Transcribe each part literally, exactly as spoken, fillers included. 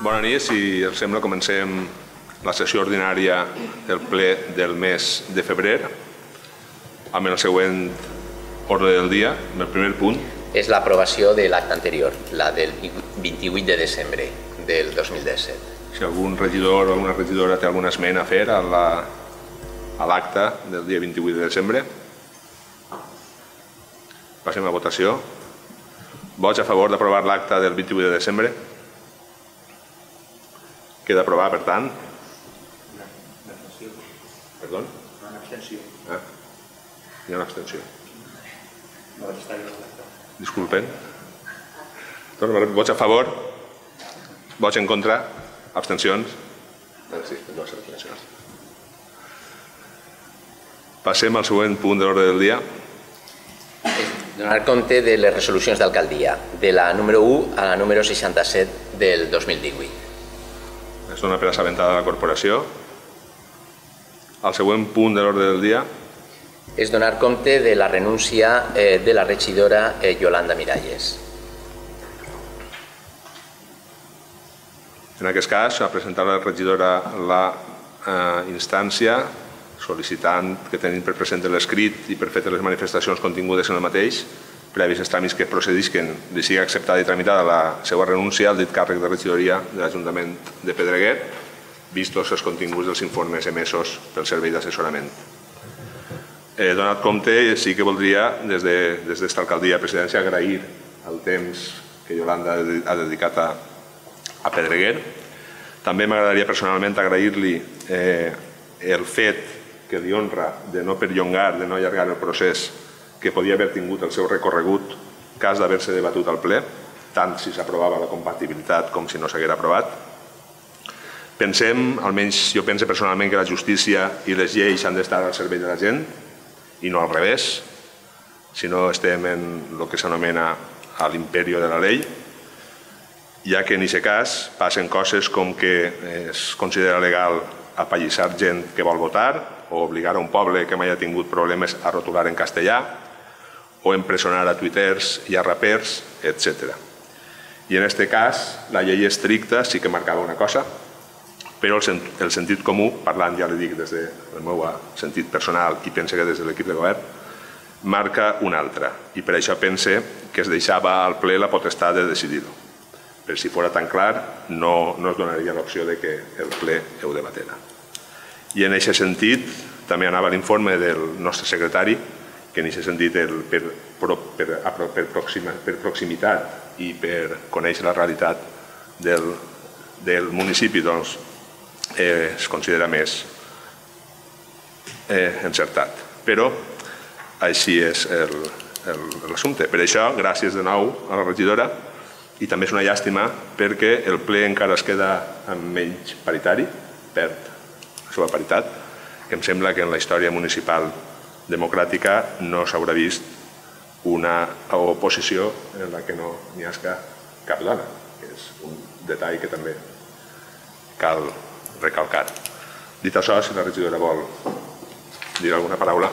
Bona nit, si us sembla comencem la sessió ordinària del ple del mes de febrer amb el següent ordre del dia. El primer punt és l'aprovació de l'acte anterior, la del vint-i-vuit de desembre del dos mil disset. Si algun regidor o alguna regidora té alguna esmena a fer a l'acte del dia vint-i-vuit de desembre. Passem a votació. Vots a favor d'aprovar l'acte del vint-i-vuit de desembre? Queda aprovar, per tant. Una abstenció. Perdó? Una abstenció. Ah, hi ha una abstenció. No vaig estar-hi a l'acte. Disculpen. Vots a favor? Vots en contra? Abstencions? Sí, dues abstencions. Passem al següent punt de l'ordre del dia. Donar compte de les resolucions d'alcaldia, de la número u a la número seixanta-set del dos mil divuit. Es dona per assabentada la corporació. El següent punt de l'ordre del dia és donar compte de la renúncia de la regidora Yolanda Miralles. En aquest cas, ha presentat la regidora la instància sol·licitant que tenim per present l'escrit i per fer les manifestacions contingudes en el mateix, previs als tràmits que procedisquen, li sigui acceptada i tramitada la seva renúncia al dit càrrec de regidoria de l'Ajuntament de Pedreguer, vistos els continguts dels informes emesos pel Servei d'Assessorament. Donat compte, sí que voldria, des d'esta alcaldia presidència, agrair el temps que Yolanda ha dedicat a Pedreguer. També m'agradaria personalment agrair-li el fet que li honra de no perllongar, de no allargar el procés que podia haver tingut el seu recorregut cas d'haver-se debatut al ple, tant si s'aprovava la compatibilitat com si no s'haguera aprovat. Pensem, almenys jo penso personalment, que la justícia i les lleis han d'estar al servei de la gent i no al revés, si no estem en el que s'anomena l'imperi de la llei, ja que en aquest cas passen coses com que es considera legal apallissar gent que vol votar o obligar a un poble que mai ha tingut problemes a rotular en castellà o empresonar a tuiters i a rapers, etcètera. I en aquest cas, la llei estricta sí que marcava una cosa, però el sentit comú, parlant, ja li dic, des del meu sentit personal i pense que des de l'equip de govern, marca una altra. I per això pense que es deixava al ple la potestat de decidir-ho. Per si fos tan clar, no es donaria l'opció que el ple ho debatera. I en aquest sentit, també anava l'informe del nostre secretari, que en aquest sentit, per proximitat i per conèixer la realitat del municipi, es considera més encertat. Però així és l'assumpte. Per això, gràcies de nou a la regidora, i també és una llàstima perquè el ple encara es queda amb menys paritari, perd la seva paritat, que em sembla que en la història municipal democràtica no s'haurà vist una oposició en la que no n'hi hagi cap dona, que és un detall que també cal recalcar. Dit això, si la regidora vol dir alguna paraula.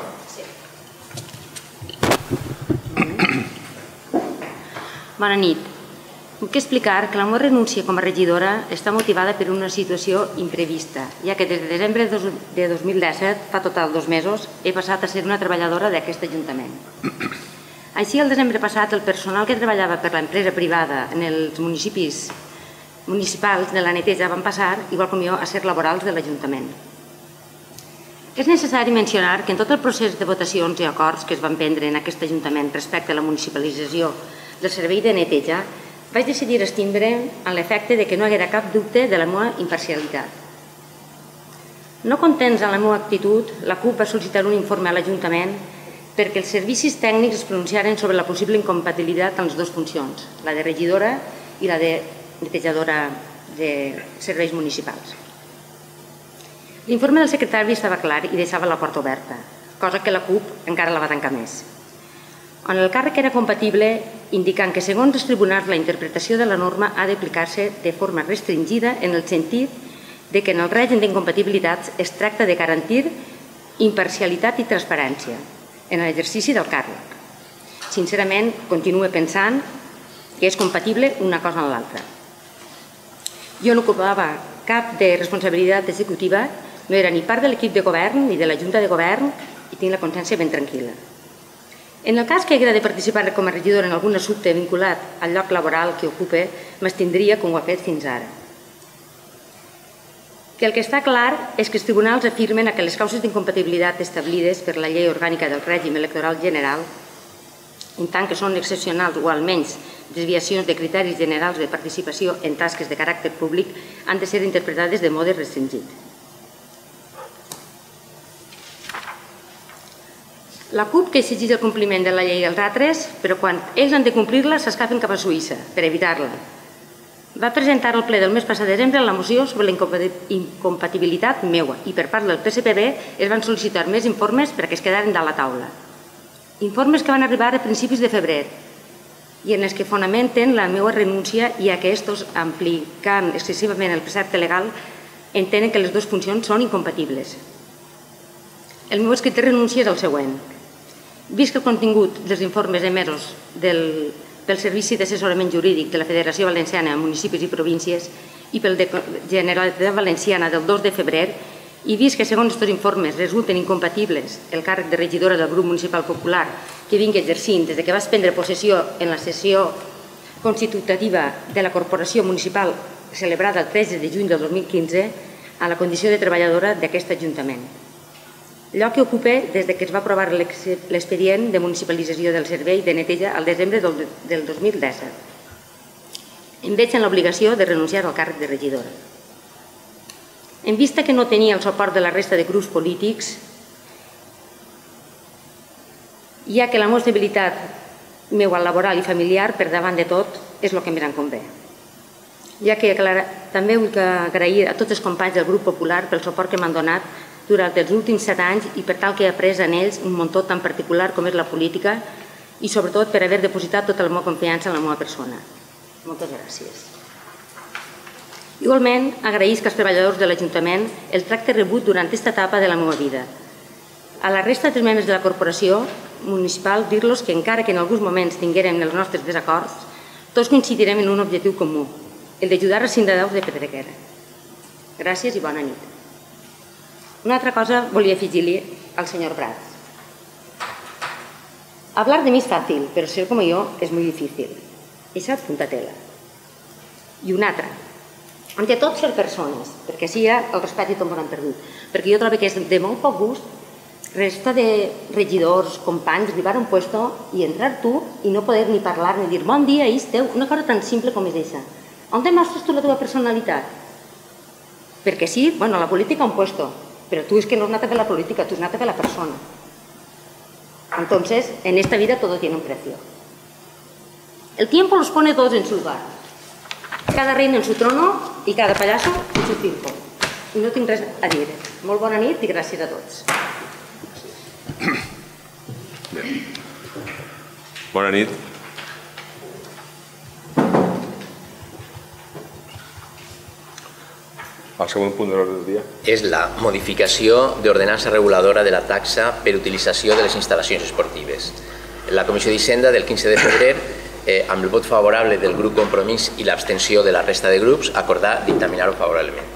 Bona nit. Puc explicar que la meva renúncia com a regidora està motivada per una situació imprevista, ja que des de desembre de dos mil disset, fa total dos mesos, he passat a ser una treballadora d'aquest Ajuntament. Així, el desembre passat, el personal que treballava per l'empresa privada en els municipis municipals de la neteja van passar, igual com jo, a ser laborals de l'Ajuntament. És necessari mencionar que en tot el procés de votacions i acords que es van prendre en aquest Ajuntament respecte a la municipalització del servei de neteja, vaig decidir estindre en l'efecte que no hi haguera cap dubte de la meva imparcialitat. No contents amb la meva actitud, la CUP va sol·licitar un informe a l'Ajuntament perquè els servicis tècnics es pronunciaren sobre la possible incompatibilitat amb les dues funcions, la de regidora i la de netejadora de serveis municipals. L'informe del secretari estava clar i deixava la porta oberta, cosa que la CUP encara la va tancar més. On el càrrec era compatible, indicant que segons els tribunals la interpretació de la norma ha d'aplicar-se de forma restringida en el sentit que en el règim d'incompatibilitats es tracta de garantir imparcialitat i transparència en l'exercici del càrrec. Sincerament, continuo pensant que és compatible una cosa amb l'altra. Jo no ocupava cap de responsabilitat executiva, no era ni part de l'equip de govern ni de la Junta de Govern i tinc la consciència ben tranquil·la. En el cas que haguera de participar com a regidora en algun assumpte vinculat al lloc laboral que ocupe, m'estindria com ho ha fet fins ara. Que el que està clar és que els tribunals afirmen que les causes d'incompatibilitat establides per la llei orgànica del règim electoral general, en tant que són excepcionals o almenys desviacions de criteris generals de participació en tasques de caràcter públic, han de ser interpretades de mode restringit. La CUP que exigeix el compliment de la llei als altres, però quan ells han de complir-la s'escapen cap a Suïssa per evitar-la. Va presentar al ple del mes passat de desembre la moció sobre la incompatibilitat meua i per part del P S P B es van sol·licitar més informes perquè es quedaren de la taula. Informes que van arribar a principis de febrer i en els que fonamenten la meva renúncia i a que estos, aplicant excessivament el precepte legal, entenen que les dues funcions són incompatibles. El meu escrit de renúncia és el següent. Vist que el contingut dels informes emesos del pel Servici d'Assessorament Jurídic de la Federació Valenciana a Municipis i Províncies i pel de Generalitat Valenciana del dos de febrer, i vist que segons aquests informes resulten incompatibles el càrrec de regidora del grup municipal popular que vinc exercint des que vas prendre possessió en la sessió constitutiva de la Corporació Municipal celebrada el tretze de juny del dos mil quinze a la condició de treballadora d'aquest Ajuntament. Lloc que ocupe des que es va aprovar l'expedient de municipalització del servei de neteja al desembre del dos mil disset. Em veig en l'obligació de renunciar al càrrec de regidora. En vista que no tenia el suport de la resta de grups polítics, ja que la meva estabilitat meua laboral i familiar, per davant de tot, és el que més em convé. Ja que també vull agrair a tots els companys del grup popular pel suport que m'han donat durant els últims set anys i per tal que he après en ells un muntó tan particular com és la política i sobretot per haver depositat tota la meva confiança en la meva persona. Moltes gràcies. Igualment, agraïsc als treballadors de l'Ajuntament el tracte rebut durant aquesta etapa de la meva vida. A la resta dels membres de la corporació municipal dir-los que encara que en alguns moments tinguérem els nostres desacords, tots coincidirem en un objectiu comú, el d'ajudar els ciutadans de Pedreguera. Gràcies i bona nit. Una altra cosa volia afegir-li al senyor Prats. Hablar de mí es fácil, pero ser como yo es muy difícil. Esa punta tela. I una altra. Ante tot, ser persones, perquè així ja el respecte tot m'ho han perdut. Perquè jo trobo que és de molt poc gust resta de regidors, companys, arribar a un puesto i entrar tu i no poder ni parlar ni dir bon dia, és teu. Una cosa tan simple com és aquesta. On demostres tu la teva personalitat? Perquè sí, bueno, la política un puesto, pero tú es que no has nato de la política, tú has nato de la persona. Entonces, en esta vida todo tiene un precio. El tiempo los pone todos en su lugar. Cada reina en su trono y cada payaso en su circo. I no tinc res a dir. Molt bona nit i gràcies a tots. Bona nit. El següent punt de l'ordre del dia és la modificació d'ordenança reguladora de la taxa per utilització de les instal·lacions esportives. La Comissió d'Hisenda del quinze de febrer, eh, amb el vot favorable del grup Compromís i l'abstenció de la resta de grups, acordar dictaminar-ho favorablement.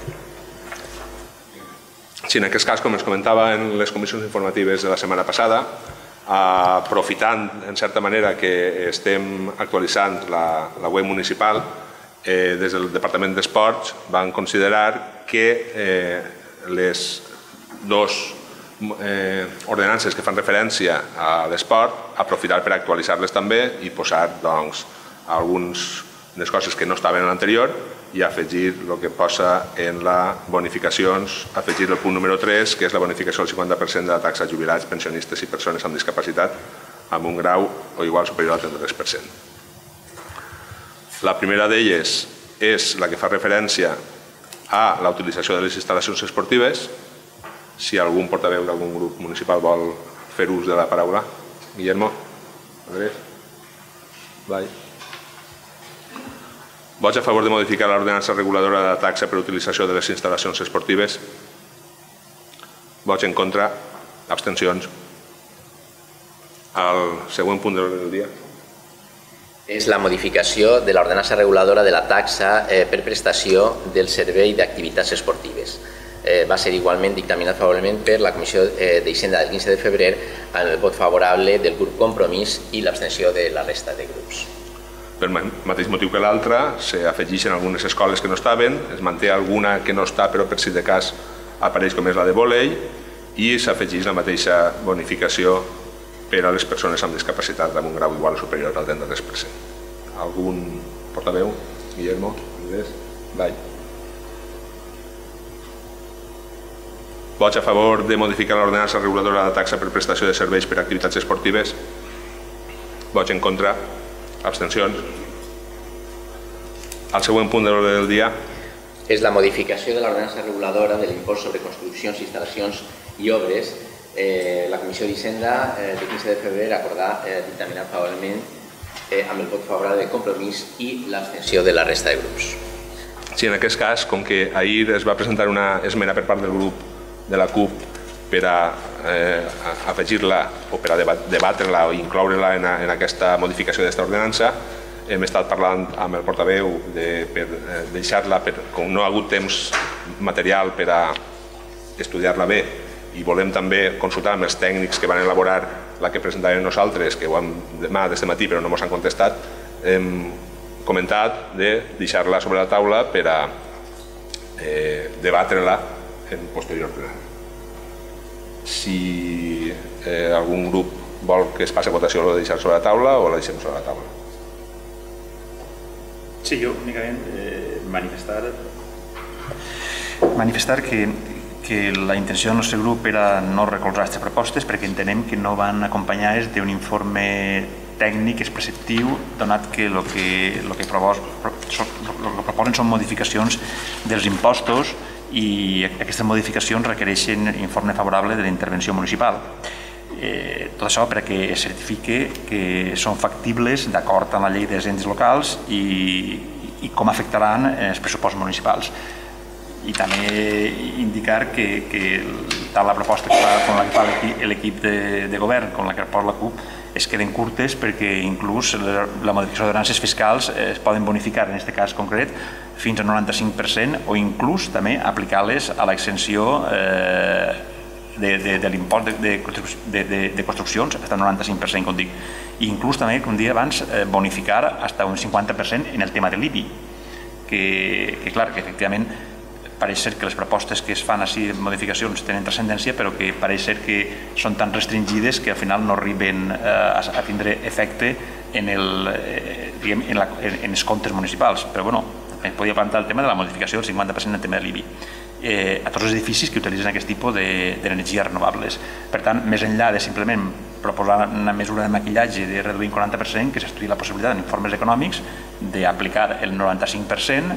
Sí, en aquest cas, com ens comentava en les comissions informatives de la setmana passada, aprofitant, en certa manera, que estem actualitzant la, la web municipal, eh, des del Departament d'Esports van considerar que eh, les dues eh, ordenances que fan referència a l'esport, aprofitar per actualitzar-les també i posar doncs, algunes coses que no estaven en l'anterior i afegir el que posa en les bonificacions, afegir el punt número tres, que és la bonificació del cinquanta per cent de la taxa a jubilats, pensionistes i persones amb discapacitat amb un grau o igual superior al trenta-tres per cent. La primera d'elles és la que fa referència a la utilització de les instal·lacions esportives. Si algun portaveu d'algun grup municipal vol fer ús de la paraula. Guillermo? Andrés? Blai? Vots a favor de modificar l'ordenança reguladora de la taxa per utilització de les instal·lacions esportives? Vots en contra? Abstencions? El següent punt de l'ordre del dia. És la modificació de l'ordenança reguladora de la taxa eh, per prestació del servei d'activitats esportives. Eh, va ser igualment dictaminat favorablement per la Comissió eh, d'Hisenda del quinze de febrer amb el vot favorable del grup Compromís i l'abstenció de la resta de grups. Per mateix motiu que l'altre, s'afegeixen algunes escoles que no estaven, es manté alguna que no està però per si de cas apareix com és la de vòlei i s'afegeix la mateixa bonificació per a les persones amb discapacitat amb un grau igual o superior al trenta-tres per cent. Algun portaveu? Guillermo? Andrés? Vai. Vots a favor de modificar l'ordenança reguladora de la taxa per prestació de serveis per a activitats esportives? Vots en contra? Abstencions? El següent punt de l'ordre del dia és la modificació de l'ordenança reguladora de l'impost sobre construccions, instal·lacions i obres. Eh, la Comissió d'Hisenda eh, del quinze de febrer acordà eh, dictaminar favorablement eh, amb el vot favorable de Compromís i l'abstenció de la resta de grups. Sí, en aquest cas, com que ahir es va presentar una esmena per part del grup de la CUP per a eh, afegir-la o per a debatre-la o incloure-la en, en aquesta modificació d'aquesta ordenança, hem estat parlant amb el portaveu de, per eh, deixar-la, com no ha hagut temps material per a estudiar-la bé, i volem també consultar amb els tècnics que van elaborar la que presentàvem nosaltres, que ho hem demà des de matí però no ens han contestat, hem comentat de deixar-la sobre la taula per a eh, debatre-la en posterior plenari. Si eh, algun grup vol que es passi a votació, l'ha de deixar sobre la taula o la deixem sobre la taula? Sí, jo únicament eh, manifestar manifestar que que la intenció del nostre grup era no recolzar aquestes propostes perquè entenem que no van acompanyades d'un informe tècnic és preceptiu, donat que el que, el que, propos, el que proposen són modificacions dels impostos i aquestes modificacions requereixen informe favorable de la intervenció municipal. Eh, tot això perquè es certifique que són factibles d'acord amb la llei de les ens locals i, i com afectaran els pressupostos municipals. I també indicar que, que tant la proposta que fa, com la que fa l'equip de, de govern com la que proposa la CUP es queden curtes perquè inclús la, la modificació d'ordenances fiscals es poden bonificar, en aquest cas concret, fins al noranta-cinc per cent o inclús també aplicar-les a l'exenció eh, de, de, de l'impost de, de, de, de construccions fins al noranta-cinc per cent, com dic. I inclús també, com dia abans, eh, bonificar fins a un cinquanta per cent en el tema de l'I B I, que, que clar, que efectivament pareix ser que les propostes que es fan així de modificacions tenen transcendència, però que pareix ser que són tan restringides que al final no arriben eh, a, a tindre efecte en, el, eh, diguem, en, la, en, en els comptes municipals. Però bueno, es podia plantar el tema de la modificació del cinquanta per cent en el tema de l'I B I eh, a tots els edificis que utilitzen aquest tipus d'energies renovables. Per tant, més enllà de simplement proposar una mesura de maquillatge de reduir un quaranta per cent, que s'estudi la possibilitat en informes econòmics d'aplicar el noranta-cinc per cent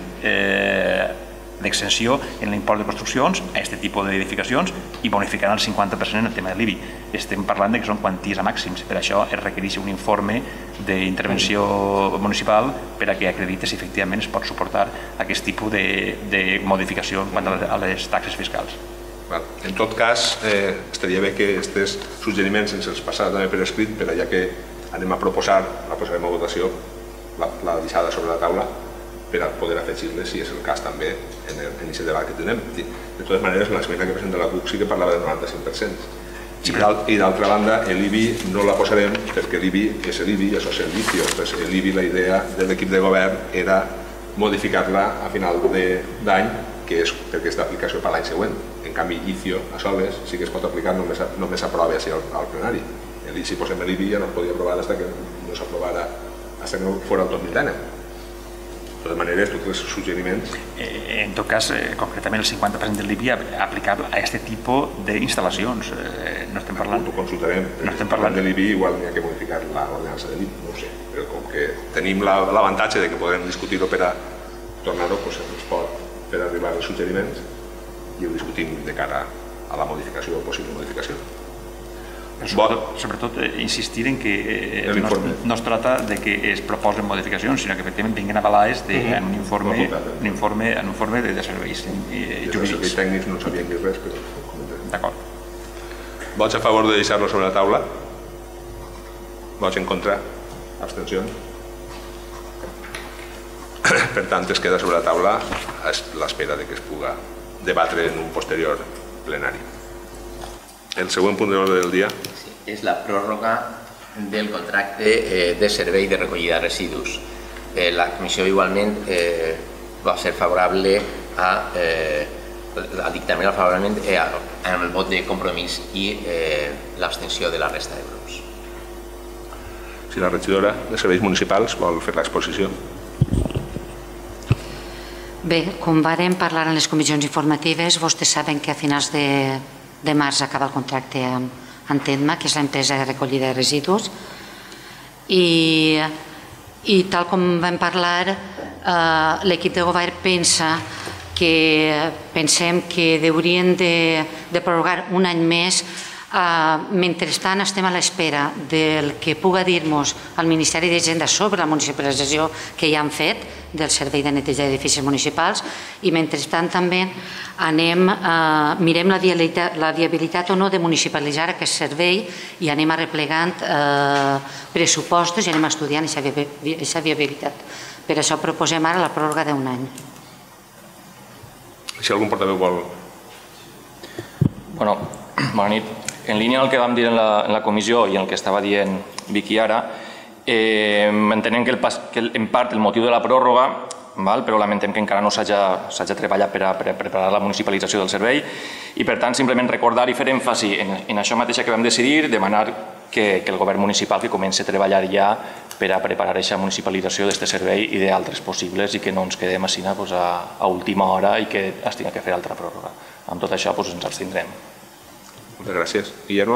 eh, d'exenció en l'impost de construccions a aquest tipus d'edificacions i bonificar el cinquanta per cent en el tema de l'I B I. Estem parlant de que són quanties a màxims, per això es requereix un informe d'intervenció municipal per a que acrediti si efectivament es pot suportar aquest tipus de, de modificació en quant a les taxes fiscals. En tot cas, eh, estaria bé que aquests suggeriments ens els passara també per escrit, per allà que anem a proposar, la posarem a votació, la, la deixada sobre la taula, per a poder afegir-les, si és el cas també, en aquest debat que tenem. De totes maneres, l'esmena que presenta la CUP sí que parlava del noranta-cinc per cent. I d'altra banda, l'I B I no la posarem perquè l'I B I és l'I B I, això és el vicio. L'I B I, la idea de l'equip de govern era modificar-la a final d'any, que és perquè és d'aplicació per l'any següent. En canvi, I C I O, a soles, sí que es pot aplicar, només s'aprova així al plenari. Si posem l'I B I ja no es podia aprovar fins que no s'aprovara, fins que no fos el dos mil dinou. De totes maneres, tots els suggeriments... Eh, en tot cas, eh, concretament el cinquanta per cent del I B I aplicable a aquest tipus d'instal·lacions. Eh, no estem parlant... Ho consultarem. No estem parlant de l'I B I, igual n'hi ha que modificar l'ordenança de l'I B I, no ho sé. Però com que tenim l'avantatge de que podem discutir-ho per a tornar-ho, doncs ens pot fer arribar els suggeriments i ho discutim de cara a la modificació o possible modificació. Sobretot, sobretot eh, insistir en que eh, no, es, no es trata de que es proposen modificacions, sinó que efectivament vinguin avalades de, uh -huh. en un informe, un informe, en un informe de, de serveis eh, jurídics. Els serveis tècnics no sabien ni res, però... D'acord. Vots a favor de deixar-lo sobre la taula? Vots en contra? Abstencions? Per tant, es queda sobre la taula a l'espera que es pugui debatre en un posterior plenari. El següent punt de l'ordre del dia és la pròrroga del contracte de servei de recollida de residus. La comissió igualment va ser favorable al dictamen favorablement amb el vot de compromís i l'abstenció de la resta de grups. Si la regidora de Serveis Municipals vol fer l'exposició. Bé, com vàrem parlar en les comissions informatives, vostès saben que a finals de març acaba el contracte amb Tedma, que és l'empresa de recollida de residus, i tal com vam parlar, l'equip de govern pensa que pensem que haurien de prorrogar un any més. Mentrestant estem a l'espera del que puga dir-nos el Ministeri d'Hisenda sobre la municipalització que ja han fet del servei de neteja d'edificis municipals i mentrestant també mirem la viabilitat o no de municipalitzar aquest servei i anem arreplegant pressupostos i anem estudiant aquesta viabilitat. Per això proposem ara la pròrroga d'un any. Si algun portaveu vol... Bona nit. En línia amb el que vam dir en la comissió i en el que estava dient Vicky ara, entenem que en part el motiu de la pròrroga, però lamentem que encara no s'hagi treballat per a preparar la municipalització del servei i per tant simplement recordar i fer èmfasi en això mateix que vam decidir, demanar que el govern municipal que comenci a treballar ja per a preparar aquesta municipalització d'aquest servei i d'altres possibles i que no ens quedem així a última hora i que es tingui que fer altra pròrroga. Amb tot això ens abstindrem. Moltes gràcies. Guillermo?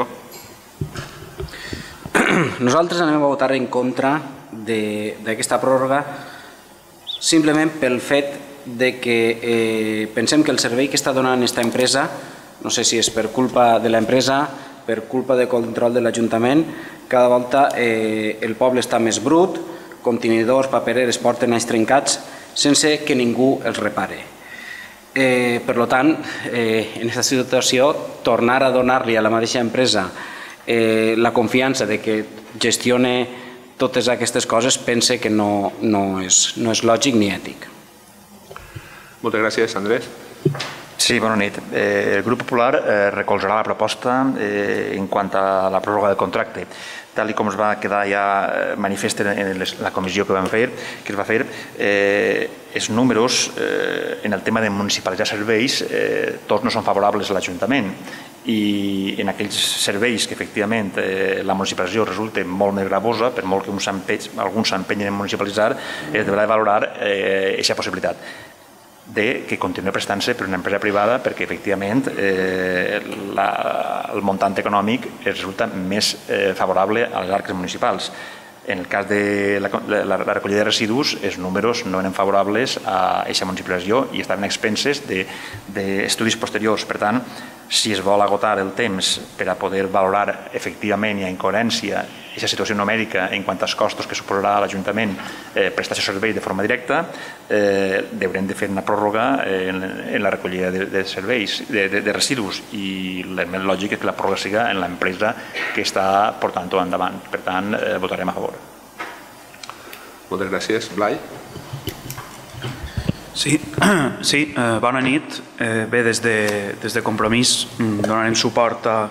Nosaltres anem a votar en contra d'aquesta pròrroga simplement pel fet que pensem que el servei que està donant aquesta empresa, no sé si és per culpa de l'empresa, per culpa de control de l'Ajuntament, cada volta el poble està més brut, contenidors, papereres porten anys trencats sense que ningú els repare. Per tant, en aquesta situació, tornar a donar-li a la mateixa empresa la confiança de que gestione totes aquestes coses pense que no és lògic ni ètic. Moltes gràcies, Andrés. Sí, bona nit. El grup popular recolzarà la proposta en quant a la pròrroga del contracte. Tal com es va quedar ja manifest en la comissió que vam fer, que es va fer, els números en el tema de municipalitzar serveis tots no són favorables a l'Ajuntament i en aquells serveis que efectivament la municipalització resulta molt més gravosa, per molt que alguns s'empenyen en municipalitzar, es deurà valorar aquesta possibilitat de que continuï prestant-se per una empresa privada perquè efectivament el muntant econòmic resulta més favorable a les arques municipals. En el cas de la recollida de residus, els números no eren favorables a aquesta municipalització i estaven expenses d'estudis posteriors. Per tant, si es vol agotar el temps per a poder valorar efectivament i en coherència aquesta situació numèrica en quant als costos que suposarà a l'Ajuntament prestar aquest servei de forma directa, haurem de fer una pròrroga en la recollida de serveis, de residus, i el més lògic és que la pròrroga siga en l'empresa que està portant-ho endavant. Per tant, votarem a favor. Moltes gràcies. Blai? Sí, bona nit. Bé, des de Compromís donarem suport a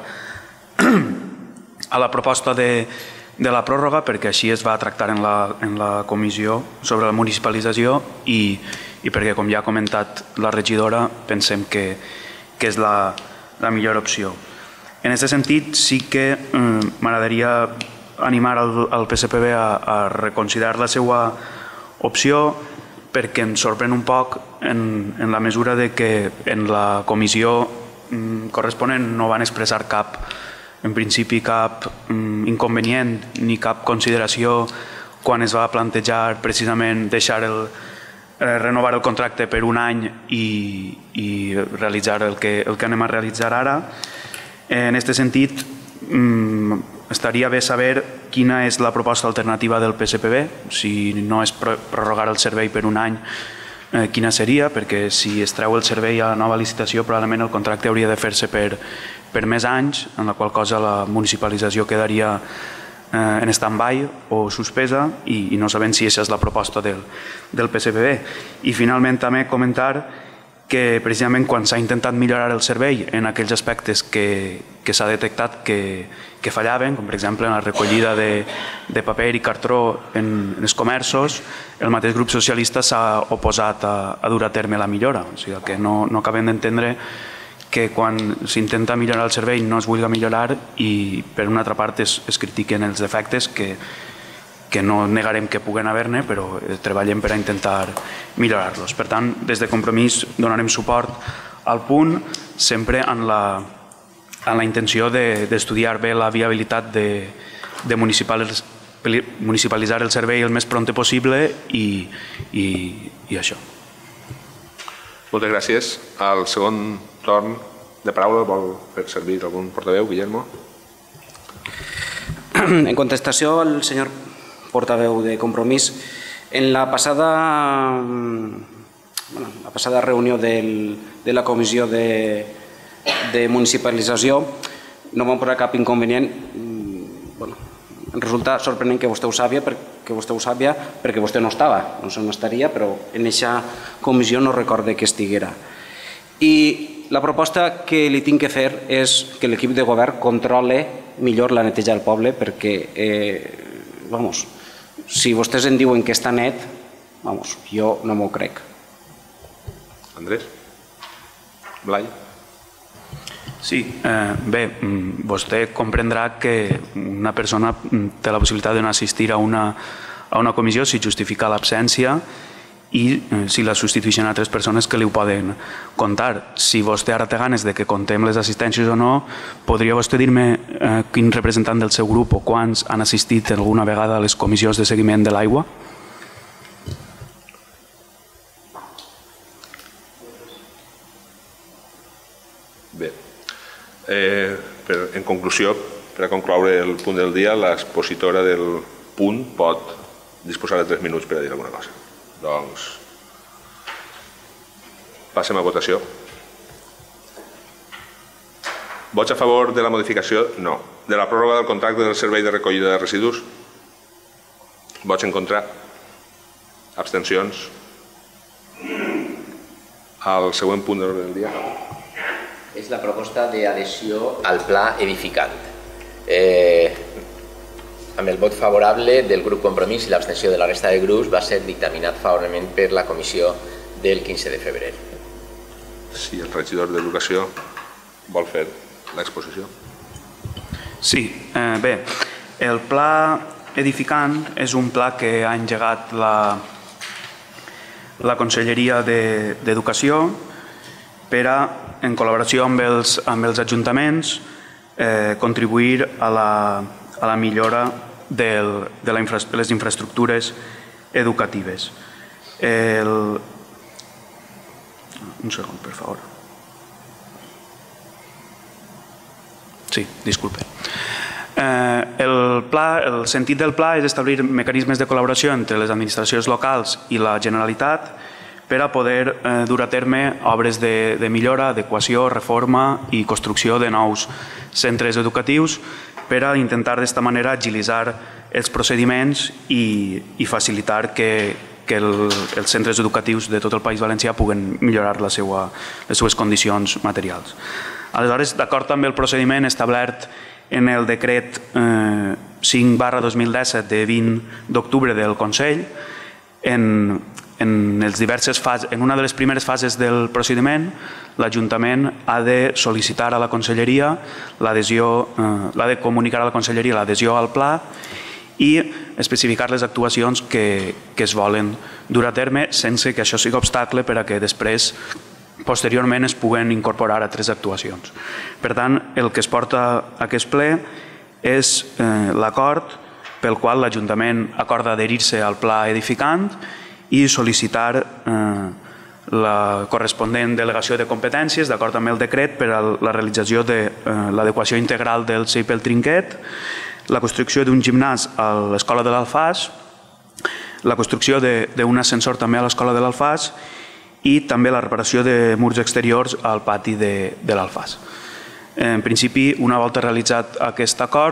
la proposta de la pròrroga perquè així es va tractar en la comissió sobre la municipalització i perquè, com ja ha comentat la regidora, pensem que és la millor opció. En aquest sentit, sí que m'agradaria animar el P S P B a reconsiderar la seva opció perquè ens sorprèn un poc en la mesura que en la comissió corresponent no van expressar cap, en principi, cap inconvenient ni cap consideració quan es va plantejar precisament deixar renovar el contracte per un any i realitzar el que anem a realitzar ara. En aquest sentit, estaria bé saber quina és la proposta alternativa del P S P B, si no és prorrogar el servei per un any, quina seria, perquè si es treu el servei a la nova licitació probablement el contracte hauria de fer-se per més anys, en la qual cosa la municipalització quedaria en stand-by o suspesa i no sabem si aquesta és la proposta del P S P B. I finalment també comentar que precisament quan s'ha intentat millorar el servei en aquells aspectes que s'ha detectat que fallaven, com per exemple en la recollida de paper i cartró en els comerços, el mateix grup socialista s'ha oposat a dur a terme la millora. O sigui que no acabem d'entendre que quan s'intenta millorar el servei no es vulgui millorar i per una altra part es critiquen els defectes que no negarem que puguen haver-ne, però treballem per a intentar millorar-los. Per tant, des de Compromís donarem suport al punt, sempre en la intenció d'estudiar bé la viabilitat de municipalitzar el servei el més pront possible i això. Moltes gràcies. Al segon torn de paraula vol fer servir algun portaveu, Guillermo? En contestació al senyor portaveu de Compromís, en la passada la passada reunió de la comissió de municipalització no vam posar cap inconvenient. Em resulta sorprenent que vostè ho sàpia perquè vostè no estava, no sé on estaria, però en aquesta comissió no recorde que estiguera. I la proposta que li tinc que fer és que l'equip de govern controle millor la neteja del poble perquè, vamos, si vostès em diuen que està net, vamos, jo no m'ho crec. Andrés? Blai? Sí, bé, vostè comprendrà que una persona té la possibilitat d'assistir a una comissió si justifica l'absència i si la substitueixen altres persones que li ho poden contar. Si vostè ara té ganes de que contem les assistències o no, podria vostè dir-me quin representant del seu grup o quants han assistit alguna vegada a les comissions de seguiment de l'aigua? Bé, en conclusió, per a concloure el punt del dia, l'expositora del punt pot disposar de tres minuts per a dir alguna cosa. Doncs passem a votació. Vots a favor de la modificació? No. De la pròrroga del contracte del servei de recollida de residus? Vots en contra? Abstencions? Al següent punt de l'ordre del dia. És la proposta d'adhesió al pla edificant. Amb el vot favorable del grup Compromís i l'abstenció de la resta de grups va ser dictaminat favorablement per la comissió del quinze de febrer. Si el regidor d'Educació vol fer l'exposició. Sí, bé, el pla edificant és un pla que ha engegat la Conselleria d'Educació per a, en col·laboració amb els ajuntaments, contribuir a la millora de les infraestructures educatives. Un segon, per favor. Sí, disculpe. El sentit del pla és establir mecanismes de col·laboració entre les administracions locals i la Generalitat per a poder dur a terme obres de millora, adequació, reforma i construcció de nous centres educatius per a intentar d'esta manera agilitzar els procediments i facilitar que els centres educatius de tot el País Valencià puguen millorar les seues condicions materials. Aleshores, d'acord amb el procediment establert en el decret cinc barra dos mil disset de vint d'octubre del Consell, en una de les primeres fases del procediment, l'Ajuntament ha de sol·licitar a la Conselleria l'adhesió, l'ha de comunicar a la Conselleria l'adhesió al pla i especificar les actuacions que es volen dur a terme sense que això sigui obstacle per a que després, posteriorment, es puguen incorporar altres actuacions. Per tant, el que es porta a aquest ple és l'acord pel qual l'Ajuntament acorda adherir-se al pla edificant i sol·licitar la corresponent delegació de competències d'acord amb el decret per a la realització de l'adequació integral del C I P El Trinquet, la construcció d'un gimnàs a l'Escola de l'Alfàs, la construcció d'un ascensor també a l'Escola de l'Alfàs i també la reparació de murs exteriors al pati de l'Alfàs. En principi, una volta realitzat aquest acord,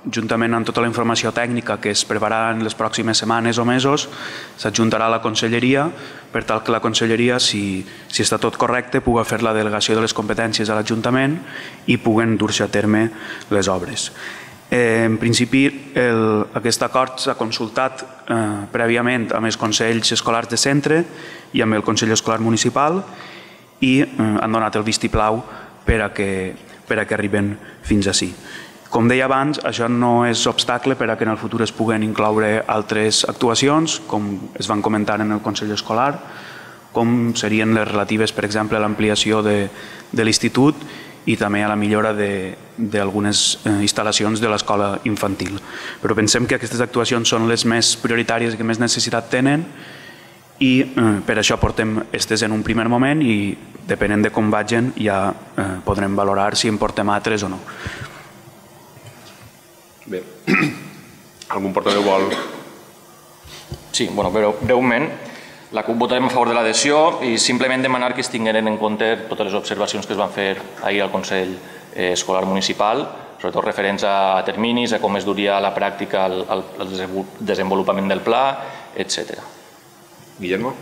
juntament amb tota la informació tècnica que es prepararà en les pròximes setmanes o mesos, s'adjuntarà a la conselleria per tal que la conselleria, si, si està tot correcte, pugui fer la delegació de les competències a l'Ajuntament i puguen dur-se a terme les obres. Eh, en principi, el, aquest acord s'ha consultat eh, prèviament amb els consells escolars de centre i amb el Consell Escolar Municipal i eh, han donat el vistiplau per a que, per a que arriben fins ací. Com deia abans, això no és obstacle per a que en el futur es puguen incloure altres actuacions, com es van comentar en el Consell Escolar, com serien les relatives, per exemple, a l'ampliació de, de l'institut i també a la millora d'algunes instal·lacions de l'escola infantil. Però pensem que aquestes actuacions són les més prioritàries i que més necessitat tenen i per això portem aquestes en un primer moment i depenent de com vagin ja podrem valorar si en portem altres o no. Bé, algun portaveu vol? Sí, bueno, però breument, la CUP votarem a favor de l'adhesió i simplement demanar que es tingueren en compte totes les observacions que es van fer ahir al Consell Escolar Municipal, sobretot referents a terminis, a com es duria a la pràctica el, el, el desenvolupament del pla, etcètera. Guillermo?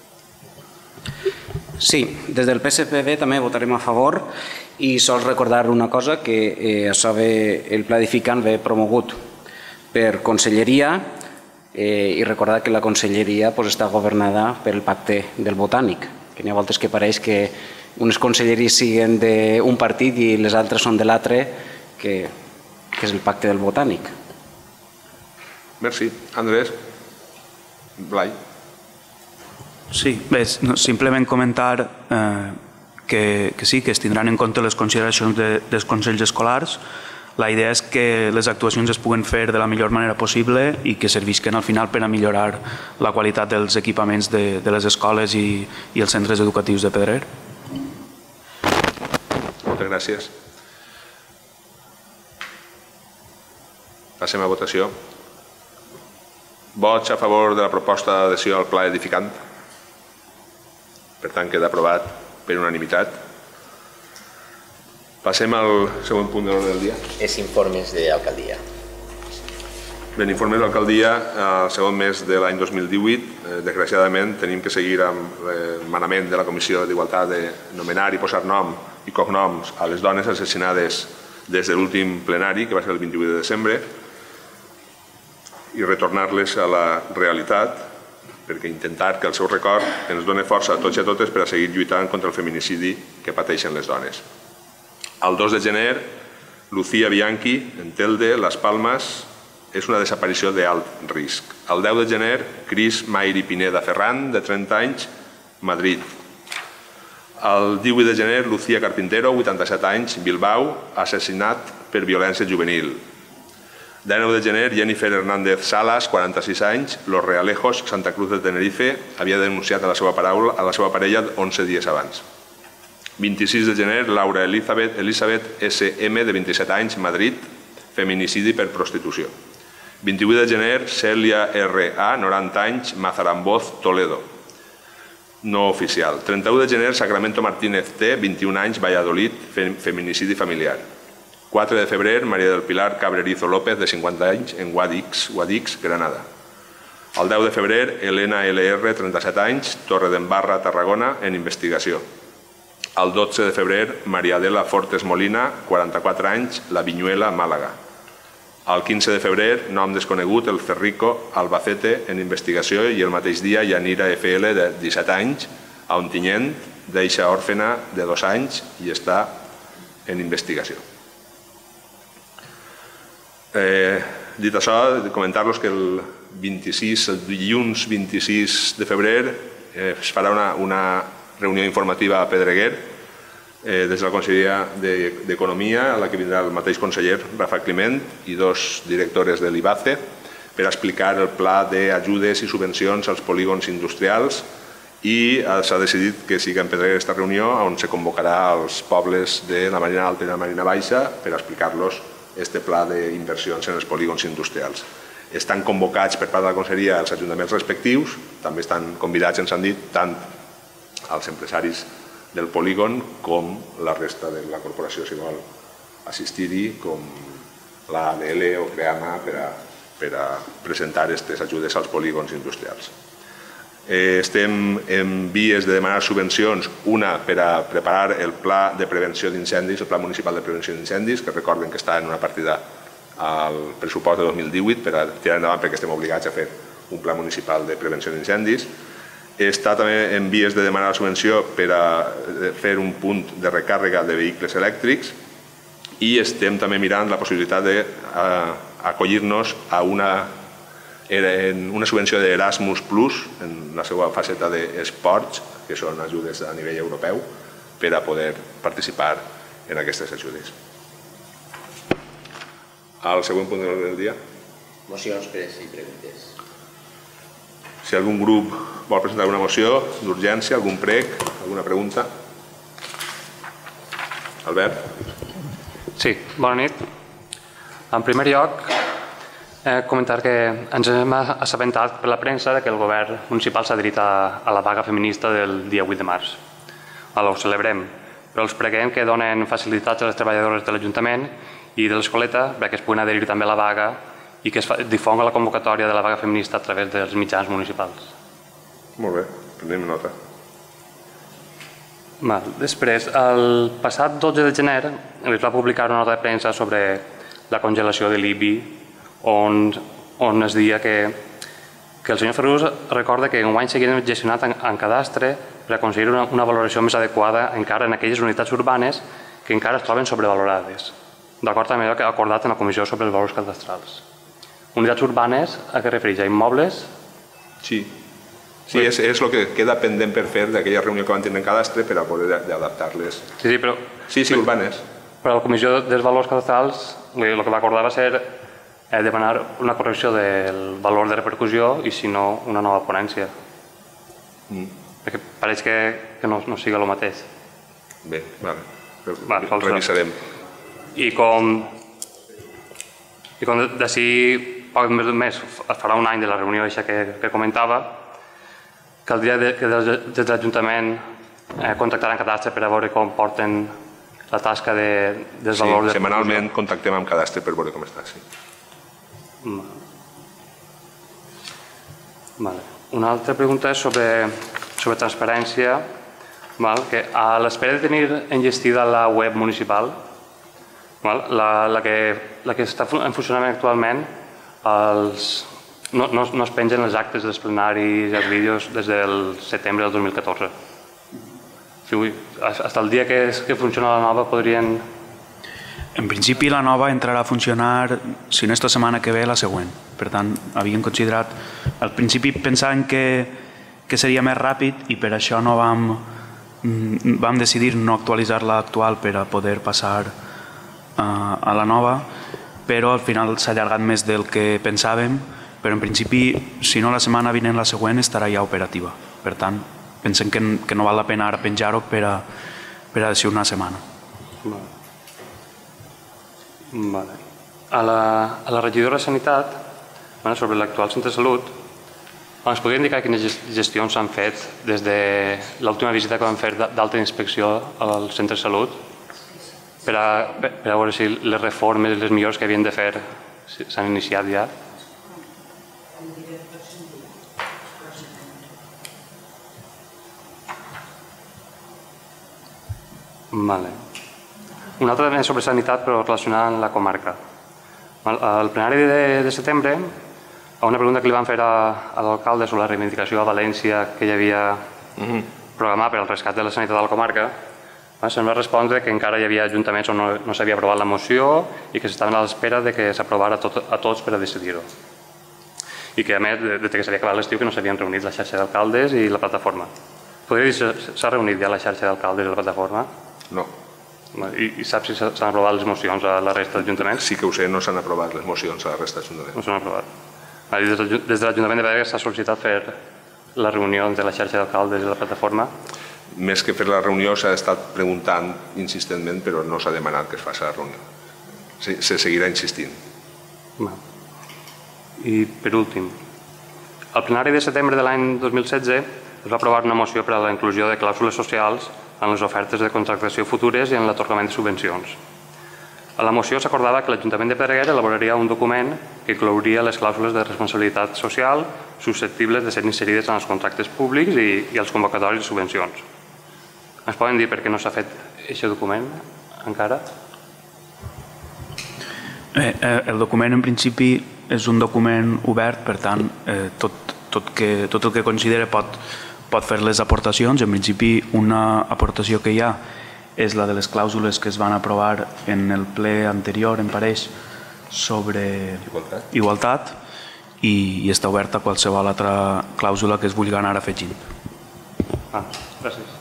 Sí, des del P S P B també votarem a favor i sols recordar una cosa, que eh, això ve, el pla edificant ve promogut per conselleria eh, i recordar que la conselleria pues, està governada pel pacte del botànic, que n'hi ha voltes que pareix que unes conselleries siguen d'un partit i les altres són de l'altre, que, que és el pacte del botànic. Merci. Andrés? Blai? Sí, bé, simplement comentar eh, que, que sí, que es tindran en compte les consideracions de, dels consells escolars. La idea és que les actuacions es puguen fer de la millor manera possible i que servisquen al final per a millorar la qualitat dels equipaments de, de les escoles i, i els centres educatius de Pedrer. Moltes gràcies. Passem a votació. Vots a favor de la proposta d'adhesió al pla edificant. Per tant, queda aprovat per unanimitat. Passem al següent punt de l'ordre del dia. És informes d'alcaldia. Bé, informes d'alcaldia, el segon mes de l'any dos mil divuit, desgraciadament tenim que seguir amb el manament de la Comissió d'Igualtat de nomenar i posar nom i cognoms a les dones assassinades des de l'últim plenari, que va ser el vint-i-vuit de desembre, i retornar-les a la realitat, perquè intentar que el seu record ens doni força a tots i a totes per a seguir lluitant contra el feminicidi que pateixen les dones. El dos de gener, Lucía Bianchi, en Telde, Las Palmas, és una desaparició d'alt risc. El deu de gener, Cris Mairi Pineda Ferran, de trenta anys, Madrid. El divuit de gener, Lucía Carpintero, vuitanta-set anys, Bilbao, assassinat per violència juvenil. dinou de gener, Jennifer Hernández Salas, quaranta-sis anys, Los Realejos, Santa Cruz de Tenerife, havia denunciat a la seva, paraula, a la seva parella onze dies abans. vint-i-sis de gener, Laura Elizabeth, Elizabeth S M, de vint-i-set anys, Madrid, feminicidi per prostitució. vint-i-vuit de gener, Cèlia R A, noranta anys, Mazaramboz, Toledo. No oficial. trenta-u de gener, Sacramento Martínez T, vint-i-un anys, Valladolid, feminicidi familiar. quatre de febrer, Maria del Pilar Cabrerizo López, de cinquanta anys, en Guadix, Guadix, Granada. El deu de febrer, Elena L R, trenta-set anys, Torredembarra, Tarragona, en investigació. El dotze de febrer, Maria Adela Fortes Molina, quaranta-quatre anys, La Vinyuela, Màlaga. El quinze de febrer, nom desconegut, El Ferrico, Albacete, en investigació, i el mateix dia, Yanira F L, de disset anys, a Ontinyent, deixa òrfena de dos anys i està en investigació. Eh, dit això, comentar-los que el vint-i-sis, el dilluns vint-i-sis de febrer, eh, es farà una, una reunió informativa a Pedreguer eh, des de la Conselleria d'Economia, a la que vindrà el mateix conseller Rafa Climent i dos directores de l'I B A C E per explicar el pla d'ajudes i subvencions als polígons industrials, i s'ha decidit que sigui en Pedreguer aquesta reunió on se convocarà als pobles de la Marina Alta i la Marina Baixa per explicar-los este pla d'inversions en els polígons industrials. Estan convocats per part de la Conselleria els ajuntaments respectius, també estan convidats, ens han dit, tant als empresaris del polígon com la resta de la corporació, si vol assistir-hi, com l'A D L o CREAMA per a, per a presentar aquestes ajudes als polígons industrials. Eh, estem en vies de demanar subvencions, una per a preparar el pla de prevenció d'incendis, el pla municipal de prevenció d'incendis, que recorden que està en una partida al pressupost de dos mil divuit per a tirar endavant perquè estem obligats a fer un pla municipal de prevenció d'incendis. Està també en vies de demanar la subvenció per a fer un punt de recàrrega de vehicles elèctrics i estem també mirant la possibilitat d'acollir-nos a una, en una subvenció d'Erasmus Plus en la seva faceta d'esports, que són ajudes a nivell europeu, per a poder participar en aquestes ajudes. Al següent punt del dia. Mocions, pregs i preguntes. Si algun grup vol presentar alguna moció d'urgència, algun prec, alguna pregunta. Albert. Sí, bona nit. En primer lloc, eh, comentar que ens hem assabentat per la premsa que el govern municipal s'ha adherit a, a la vaga feminista del dia vuit de març. Ara ho celebrem, però els preguem que donen facilitats a les treballadores de l'Ajuntament i de l'Escoleta perquè es puguin adherir també a la vaga i que es difonga la convocatòria de la vaga feminista a través dels mitjans municipals. Molt bé, prenem nota. Mal. Després, el passat dotze de gener es va publicar una nota de premsa sobre la congelació de l'I B I on, on es deia que, que el senyor Ferrus recorda que enguany seguirem gestionat en, en cadastre per aconseguir una, una valoració més adequada encara en aquelles unitats urbanes que encara es troben sobrevalorades, d'acord amb allò que ha acordat en la Comissió sobre els Valors Cadastrals. Unitats urbanes, a què refereix? A immobles? Sí. Sí, és, és el que queda pendent per fer d'aquella reunió que van tenir en cadastre per a poder adaptar-les. Sí, sí, però... Sí, sí, urbanes. Però la Comissió dels Valors Cadastrals el que va acordar va ser eh, demanar una correcció del valor de repercussió i, si no, una nova ponència. Mm. Perquè pareix que, que no, no siga el mateix. Bé, vale. vale revisarem. I com... I com d'ací poc més d'un mes es farà un any de la reunió que, que comentava, caldria que des de l'Ajuntament eh, contactaran cadastre per a veure com porten la tasca de, dels sí, valors... Sí, setmanalment contactem amb cadastre per veure com està, sí. Vale. Una altra pregunta és sobre, sobre transparència, val? Que a l'espera de tenir enllestida la web municipal, val? La, la, que, la que està en funcionament actualment, els, no, no, no es pengen els actes dels plenaris i els vídeos des del setembre del dos mil catorze. Sí, fins el dia que, que funciona la nova podrien... En principi la nova entrarà a funcionar, si no esta setmana que ve, la següent. Per tant, havíem considerat... Al principi pensàvem que, que seria més ràpid i per això no vam, vam decidir no actualitzar l'actual per a poder passar a, a la nova, però al final s'ha allargat més del que pensàvem, però en principi, si no la setmana vinent, la següent estarà ja operativa. Per tant, pensem que, que no val la pena ara penjar-ho per a, per a decidir una setmana. Vale. Vale. A, la, a la regidora de Sanitat, bueno, sobre l'actual centre de salut, ens podria indicar quines gestions s'han fet des de l'última visita que vam fer d'alta inspecció al centre de salut per a, per a veure si les reformes i les millores que havien de fer s'han iniciat ja? Vale. Una altra també sobre sanitat, però relacionada amb la comarca. Al plenari de, de setembre, a una pregunta que li van fer a, a l'alcalde sobre la reivindicació a València que hi havia programat per al rescat de la sanitat de la comarca, se'm va respondre que encara hi havia ajuntaments on no, no s'havia aprovat la moció i que s'estaven a l'espera de que s'aprovara tot, a tots per a decidir-ho. I que, a més, des que s'havia acabat l'estiu, que no s'havien reunit la xarxa d'alcaldes i la plataforma. Podria dir si s'ha reunit ja la xarxa d'alcaldes i la plataforma? No. I, i saps si s'han aprovat les mocions a la resta d'ajuntaments? Sí que ho sé, no s'han aprovat les mocions a la resta d'ajuntaments. No s'han aprovat. Des de l'Ajuntament de Badalona s'ha sol·licitat fer la reunió entre la xarxa d'alcaldes i la plataforma? Més que fer la reunió s'ha estat preguntant insistentment, però no s'ha demanat que es faci la reunió. Se, se seguirà insistint. I per últim, al plenari de setembre de l'any dos mil setze es va aprovar una moció per a la inclusió de clàusules socials en les ofertes de contractació futures i en l'atorgament de subvencions. A la moció s'acordava que l'Ajuntament de Pedreguer elaboraria un document que inclouria les clàusules de responsabilitat social susceptibles de ser inserides en els contractes públics i, i els convocatoris de subvencions. Ens poden dir per què no s'ha fet aquest document encara? Eh, eh, el document en principi és un document obert, per tant, eh, tot, tot, que, tot el que considera pot, pot fer les aportacions. En principi, una aportació que hi ha és la de les clàusules que es van aprovar en el ple anterior, em pareix, sobre igualtat, igualtat i, i està oberta a qualsevol altra clàusula que es vulgui anar afegint. Ah, gràcies.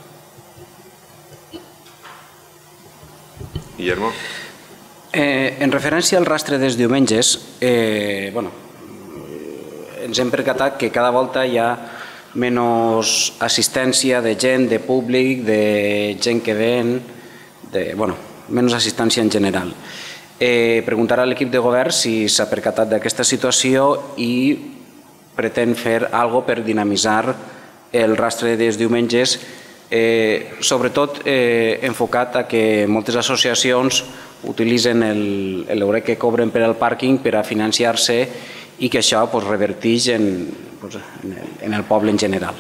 Guillermo? Eh, en referència al rastre dels diumenges, eh, bueno, ens hem percatat que cada volta hi ha menys assistència de gent, de públic, de gent que ven, de, bueno, menys assistència en general. Eh, preguntar a l'equip de govern si s'ha percatat d'aquesta situació i pretén fer alguna cosa per dinamitzar el rastre dels diumenges, eh, sobretot eh, enfocat a que moltes associacions utilitzen l'euro que cobren per al pàrquing per a financiar-se i que això pues, reverteix en, pues, en, el, en el poble en general.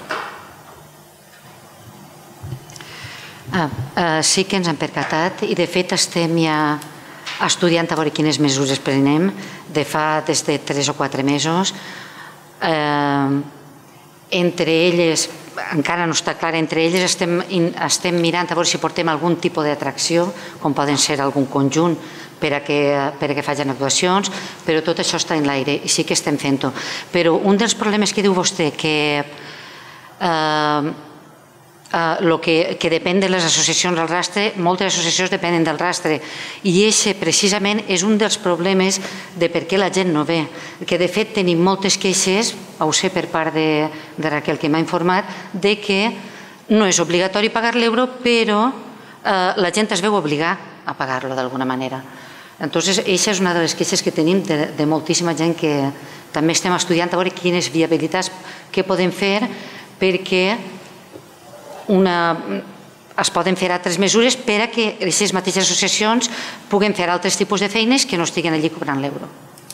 Ah, eh, sí que ens hem percatat i de fet estem ja estudiant a veure quines mesures prenem de fa des de tres o quatre mesos. Eh, entre elles, encara no està clar, entre elles estem, estem mirant a veure si portem algun tipus d'atracció, com poden ser algun conjunt per a que, per a que facin actuacions, però tot això està en l'aire i sí que estem fent-ho. Però un dels problemes que diu vostè, que eh, eh, lo que, que depèn de les associacions del rastre, moltes associacions depenen del rastre i aquest precisament és un dels problemes de per què la gent no ve, que de fet tenim moltes queixes, ho sé per part de, de Raquel que m'ha informat, de que no és obligatori pagar l'euro però eh, la gent es veu obligar a pagar-lo d'alguna manera. Entonces, aquesta és una de les queixes que tenim de, de moltíssima gent que també estem estudiant a veure quines viabilitats que podem fer perquè una, es poden fer altres mesures per a que aquestes mateixes associacions puguen fer altres tipus de feines que no estiguen allí cobrant l'euro.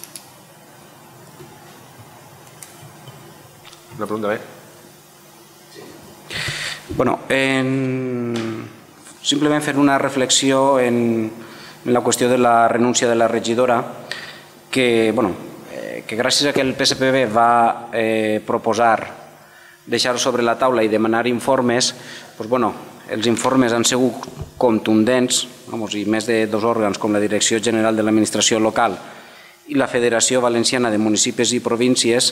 Una pregunta bé? Bueno, en... simplement fer una reflexió en, en la qüestió de la renúncia de la regidora, que, bueno, eh, que gràcies a que el P S P B va eh, proposar deixar sobre la taula i demanar informes, doncs, bueno, els informes han sigut contundents, vamos, i més de dos òrgans com la Direcció General de l'Administració Local i la Federació Valenciana de Municipis i Províncies,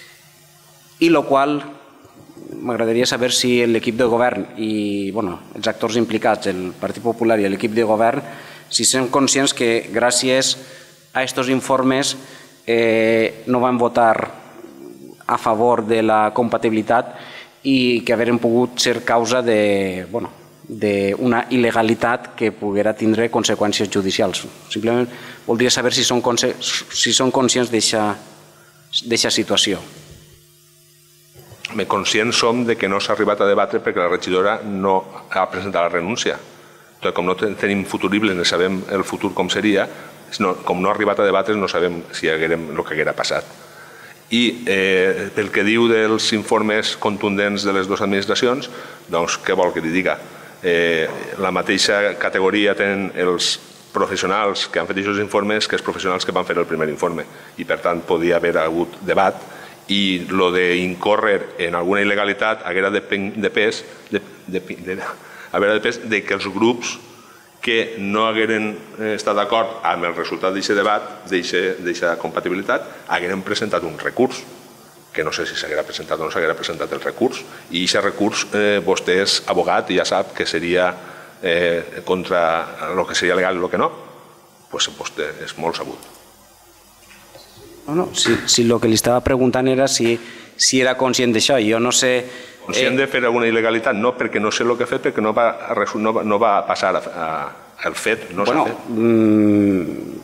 i el qual m'agradaria saber si l'equip de govern i bueno, els actors implicats, el Partit Popular i l'equip de govern, si són conscients que gràcies a aquests informes eh, no van votar a favor de la compatibilitat i que hagueren pogut ser causa de, bueno, d'una il·legalitat que poguera tindre conseqüències judicials. Simplement voldria saber si són, si són conscients d'aquesta situació. Conscients som de que no s'ha arribat a debatre perquè la regidora no ha presentat la renúncia. Entonces, com no tenim futurible, no sabem el futur com seria, com no ha arribat a debatre no sabem si haguérem el que haguera passat. I eh, pel que diu dels informes contundents de les dues administracions, doncs què vol que li diga? Eh, la mateixa categoria tenen els professionals que han fet aquests informes que els professionals que van fer el primer informe i per tant podia haver hagut debat i el d'incórrer en alguna il·legalitat haguera depès de, de, de, de, de, de que els grups que no hagueren estat d'acord amb el resultat d'aquest debat, d'aquesta compatibilitat, hagueren presentat un recurs, que no sé si s'haguera presentat o no s'haguera presentat el recurs, i aquest recurs eh, vostè és abogat i ja sap que seria eh, contra el que seria legal i el que no, doncs vostè és molt sabut. No, no, si, si el que li estava preguntant era si, si era conscient d'això, jo no sé... Conscient de fer alguna il·legalitat? No, perquè no sé el que ha fet, perquè no va, no va, no va passar a, a, el fet, no s'ha bueno, fet. Mm,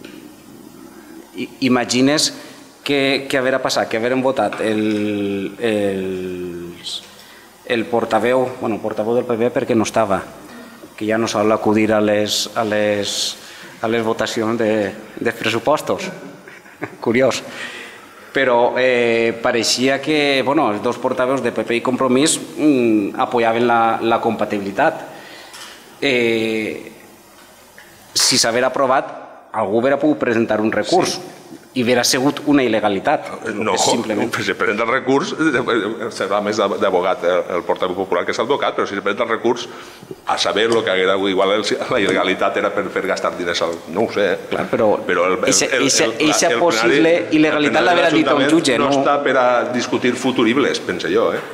imagines que, que haurà passat, que haurem votat el, el, el portaveu, bueno, portaveu del P P perquè no estava, que ja no sol acudir a les, a les, a les votacions de pressupostos. Curiós. Però pareixia que els dos portaveus de P P i Compromís apoyaven la compatibilitat. Si s'haver aprovat, algú hauria pogut presentar un recurs i hauria sigut una il·legalitat. No, si presenta el recurs serà més d'abogat el portaveu popular que és advocat, però si presenta el recurs a saber el que haguera, igual la il·legalitat era per fer gastar diners, no ho sé. Clar, però aquesta possible il·legalitat l'haurà dit un jutge, no? No està per a discutir futuribles, pense jo, eh?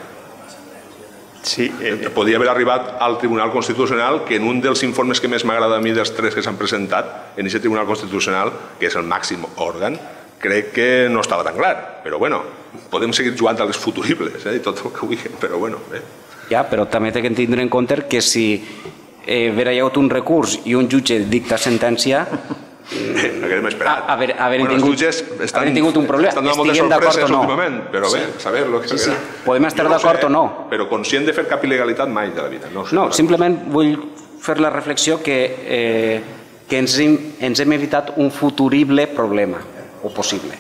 Sí. Podria haver arribat al Tribunal Constitucional, que en un dels informes que més m'agrada a mi dels tres que s'han presentat en aquest Tribunal Constitucional, que és el màxim òrgan, crec que no estava tan clar. Però bueno, podem seguir jugant a les futuribles i tot el que vulguin, però bueno. Ja, però també té que tindre en compte que si haver hi hagut un recurs i un jutge dicta sentència, haguem esperat. Haver tingut un problema. Estan donant moltes sorpreses últimament, però bé, saber el que s'haguera. Podem estar d'acord o no. Però conscient de fer cap il·legalitat mai de la vida. No, simplement vull fer la reflexió que ens hem evitat un futurible problema, o possible.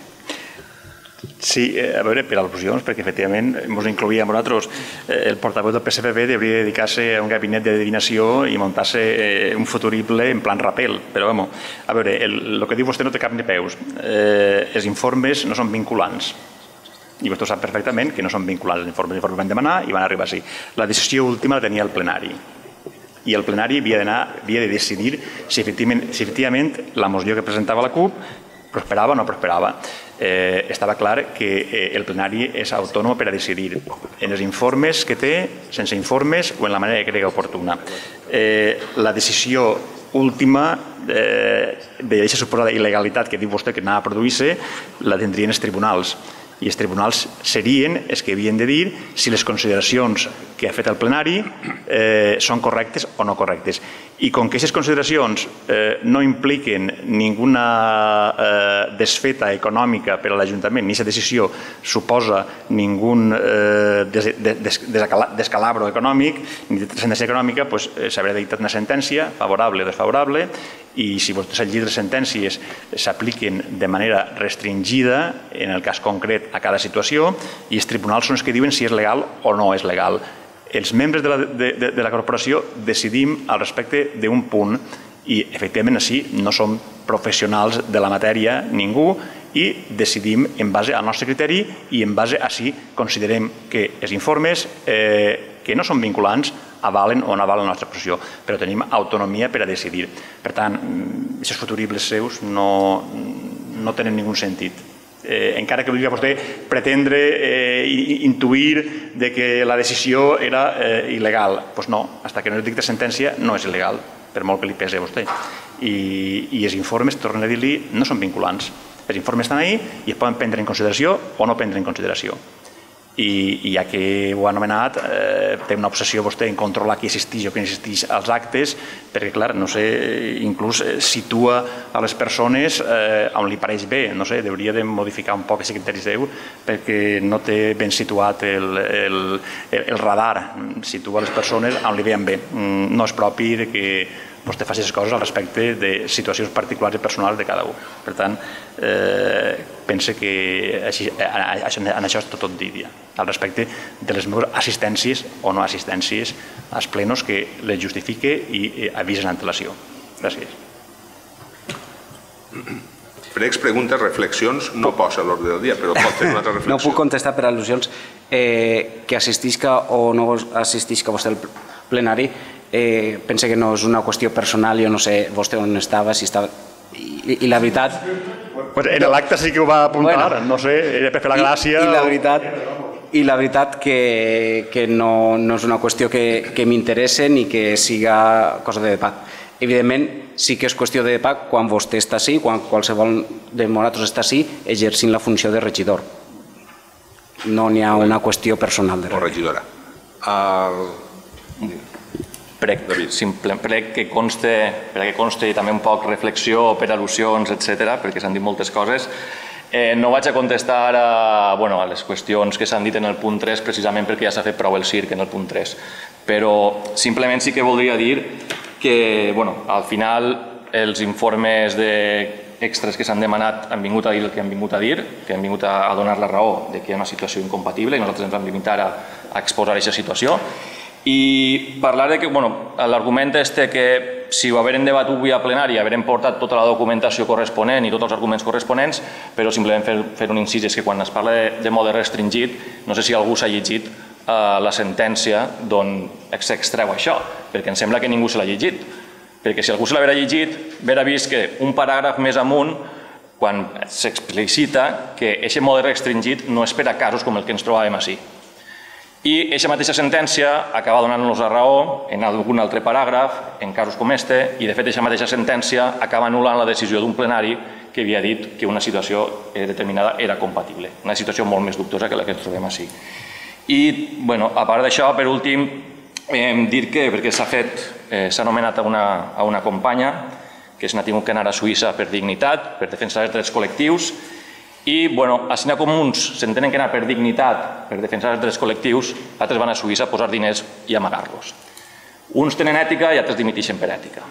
Sí, a veure, per al·lusions, perquè efectivament ens incloïa amb nosaltres. El portaveu del P S P B hauria de dedicar-se a un gabinet d'adivinació i muntar-se un futurible en plan rapel. Però, a veure, el que diu vostè no té cap ni peus. Els informes no són vinculants. I vostè sap perfectament que no són vinculants. Els informes van demanar i van arribar així. La decisió última la tenia el plenari. I el plenari havia de decidir si efectivament la moció que presentava la CUP prosperava o no prosperava. Estava clar que el plenari és autònom per a decidir en els informes que té, sense informes o en la manera que cregui oportuna. La decisió última d'aquesta suposada il·legalitat que diu vostè que anava a produir-se la tindrien els tribunals. I els tribunals serien els que havien de dir si les consideracions que ha fet el plenari són correctes o no correctes. I com que aquestes consideracions no impliquen ninguna desfeta econòmica per a l'Ajuntament, ni aquesta decisió suposa ningú descalabro econòmic, ni transcendència econòmica, s'haurà dictat una sentència favorable o desfavorable, i si vostès al llibre de sentències s'apliquen de manera restringida, en el cas concret, a cada situació, i els tribunals són els que diuen si és legal o no és legal. Els membres de la corporació decidim al respecte d'un punt i, efectivament, així no som professionals de la matèria ningú i decidim en base al nostre criteri i en base a si considerem que els informes que no són vinculants avalen o no avalen la nostra posició, però tenim autonomia per a decidir. Per tant, aquests futuribles seus no tenen ningú sentit. Encara que vulgui vostè pretendre intuir que la decisió era il·legal. Doncs no, fins que no es dicta sentència no és il·legal, per molt que li pesi a vostè. I els informes, torno a dir-li, no són vinculants. Els informes estan ahí i es poden prendre en consideració o no prendre en consideració. I ja que ho ha anomenat, té una obsessió vostè en controlar qui assisteix o qui no assisteix als actes, perquè, clar, no sé, inclús situa a les persones on li pareix bé, no sé, hauria de modificar un poc aquest criteri seu, perquè no té ben situat el radar, situa les persones on li veien bé. No és propi que vostè faci les coses al respecte de situacions particulars i personals de cada un. Per tant, pense que en això és tot dit, al respecte de les meves assistències o no assistències als plenos que les justifique i avisen en antelació. Gràcies. Pregs, preguntes, reflexions, no posa a l'ordre del dia, però pot fer una altra reflexió. No puc contestar per al·lusions. Que assistisca o no assistisca vostè al plenari, pensa que no és una qüestió personal, jo no sé vostè on estava, si estava... I la veritat... En l'acte sí que ho va apuntar, no sé, era per fer la gràcia... I la veritat... I la veritat que no és una qüestió que m'interessa ni que siga cosa de debat. Evidentment, sí que és qüestió de debat quan vostè està així, quan qualsevol de nosaltres està així, exercint la funció de regidor. No n'hi ha una qüestió personal de regidor. O regidora. Prec que consti també un poc reflexió per al·lusions, etcètera, perquè s'han dit moltes coses. No vaig a contestar a les qüestions que s'han dit en el punt tres, precisament perquè ja s'ha fet prou el circ en el punt tres. Però simplement sí que voldria dir que al final els informes extres que s'han demanat han vingut a dir el que han vingut a dir, que han vingut a donar la raó de que hi ha una situació incompatible i nosaltres ens vam limitar a exposar aquesta situació. I parlar de que, bueno, l'argument este que si ho haguérem debatut via plenària haguérem portat tota la documentació corresponent i tots els arguments corresponents, però simplement fer un incís és que quan es parla de mode restringit, no sé si algú s'ha llegit la sentència d'on s'extreu això, perquè em sembla que ningú se l'ha llegit. Perquè si algú se l'haguera llegit, haurà vist que un paràgraf més amunt, quan s'explicita que aquest mode restringit no és per a casos com el que ens trobàvem així. I aquesta mateixa sentència acaba donant-nos la raó en algun altre paràgraf, en casos com este, i de fet aquesta mateixa sentència acaba anul·lant la decisió d'un plenari que havia dit que una situació determinada era compatible. Una situació molt més dubtosa que la que ens trobem així. I, bueno, a part d'això, per últim, dir que, perquè s'ha fet, s'ha anomenat a una companya, que és natiu que anara a Suïssa per dignitat, per defensar els drets col·lectius, i, bueno, així com uns s'entenen que anar per dignitat, per defensar els drets col·lectius, altres van a Suïssa a posar diners i amagar-los. Uns tenen ètica i altres dimiteixen per ètica.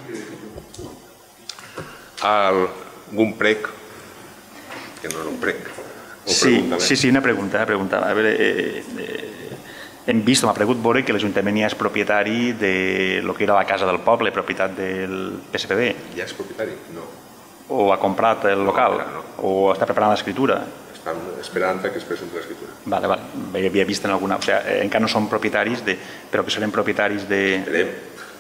Algun prec, que no és un prec, Sí, sí, sí, una pregunta. A veure, hem vist, m'ha pregut veure que l'Ajuntament ja és propietari de lo que era la Casa del Poble, propietat del P S P B. Ja és propietari? No. O ha comprat el local? O està preparant l'escriptura? Estan esperant que es presenti l'escriptura. Vale, vale. Havia vist en alguna... O sigui, encara no són propietaris, però que serem propietaris de... Esperem.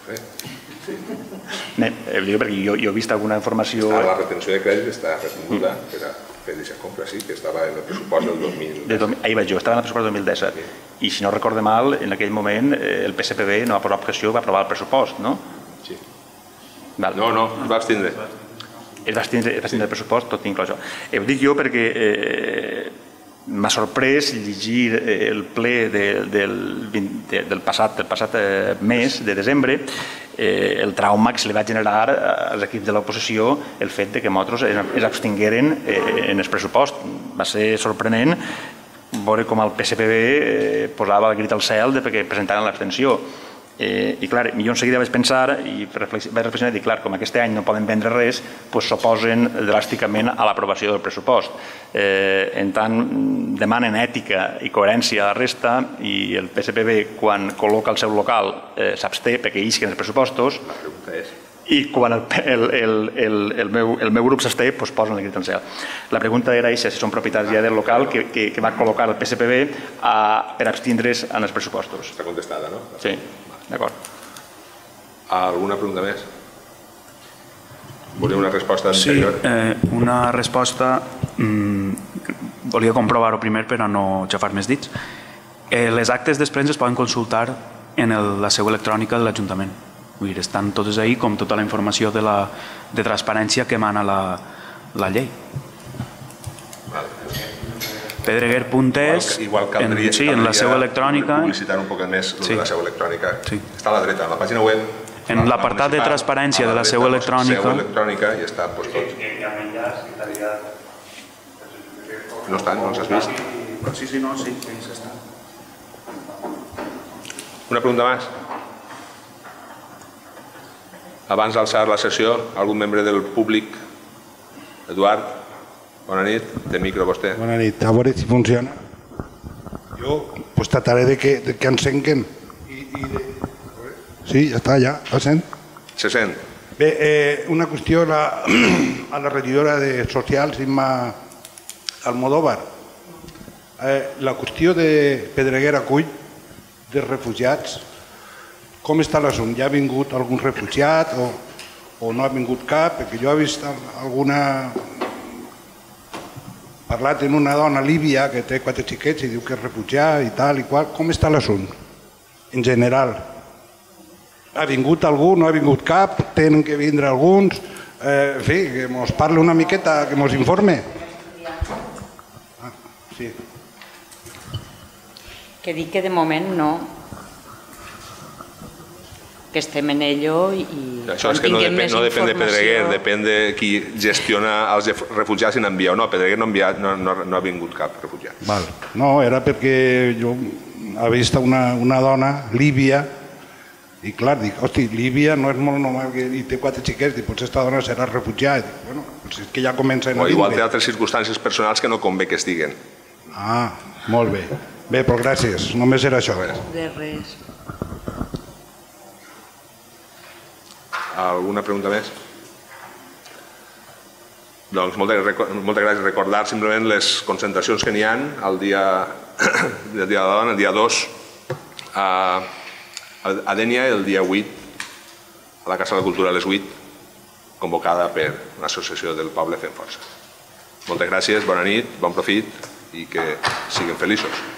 Perquè jo he vist alguna informació... La retenció de crèdit està retinguda per a fer aquesta compra, sí, que estava en el pressupost del dos mil disset. Ahir vaig jo, estava en el pressupost del dos mil disset. I si no recorde mal, en aquell moment el P S P B no va posar objeció, va aprovar el pressupost, no? Sí. No, no, es va abstindre. Es va abstindre el pressupost, tot inclòs. Ho dic jo perquè m'ha sorprès llegir el ple del passat mes de desembre, el trauma que se li va generar als equips de l'oposició el fet que nosaltres es abstingueren en el pressupost. Va ser sorprenent veure com el P S P B posava el crit al cel perquè presentaren l'abstenció. I clar, jo en seguida vaig pensar i vaig reflexionar i dir, clar, com aquest any no poden vendre res, s'oposen dràsticament a l'aprovació del pressupost. En tant, demanen ètica i coherència a la resta i el P S P B, quan col·loca el seu local, s'absté perquè isquen els pressupostos i quan el meu grup s'absté, posen el crit al cel. La pregunta era si són propietaris ja del local que va col·locar el P S P B per abstindre's en els pressupostos. Està contestada, no? Sí. D'acord. Alguna pregunta més? Volia una resposta anterior? Sí, una resposta... Volia comprovar-ho primer per a no xafar més dits. Les actes després es poden consultar en la seu electrònica de l'Ajuntament. Estan totes ahí com tota la informació de transparència que emana la llei. pedreguer punt es, en la seu electrònica. Publicitar un poc més de la seu electrònica. Està a la dreta, a la pàgina web. En l'apartat de transparència de la seu electrònica. Seu electrònica i està tot. No estan, no els has vist? Sí, sí, no, sí, s'està. Una pregunta més? Abans d'alçar la sessió, algun membre del públic? Eduard? Bona nit, té micro vostè. Bona nit, a veure si funciona. Jo pues, trataré de que, de que encenquen. I, i de... Sí, ja està, ja, ho sent? Se sent. Bé, eh, una qüestió a la, a la regidora de Socials, Imma Almodóvar. Eh, la qüestió de Pedreguera Cull, dels refugiats, com està l'assumpte? Ja ha vingut algun refugiat o, o no ha vingut cap? Perquè jo he vist alguna... parlat amb una dona líbia que té quatre xiquets i diu que és refugiat i tal i qual. Com està l'assumpte, en general? Ha vingut algú, no ha vingut cap, tenen que vindre alguns? En fi, que ens parli una miqueta, que ens informe. Sí. Que dic que de moment no. Que estem en ello i... Això és que no depèn de Pedreguer, depèn de qui gestiona els refugiats i n'envia o no. Pedreguer no ha vingut cap refugiat. No, era perquè jo he vist una dona líbia I clar, dic, hosti, Líbia no és molt normal i té quatre xiquets, dic, potser esta dona serà refugiada. Dic, bueno, doncs és que ja comencen a O dir... igual té altres circumstàncies personals que no convé que estiguen. Ah, molt bé. Bé, però gràcies, només era això. De res. Alguna pregunta més? Doncs moltes, moltes gràcies. Recordar simplement les concentracions que n'hi ha el dia, el dia de la dona, el dia dos, a, a Dénia, el dia vuit, a la Casa de la Cultura a les vuit, convocada per l'Associació del Poble Fem Força. Moltes gràcies, bona nit, bon profit i que siguin feliços.